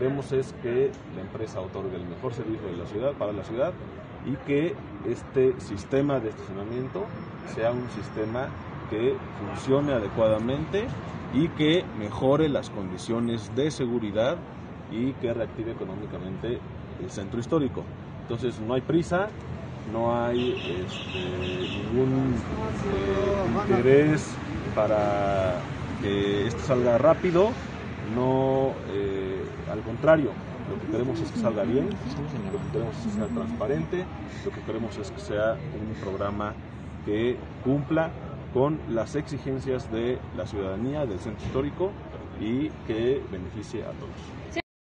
queremos es que la empresa otorgue el mejor servicio de la ciudad, para la ciudad, y que este sistema de estacionamiento sea un sistema que funcione adecuadamente y que mejore las condiciones de seguridad y que reactive económicamente el centro histórico. Entonces no hay prisa, no hay ningún interés para que esto salga rápido, no, al contrario, lo que queremos es que salga bien, lo que queremos es que sea transparente, lo que queremos es que sea un programa que cumpla con las exigencias de la ciudadanía, del centro histórico, y que beneficie a todos.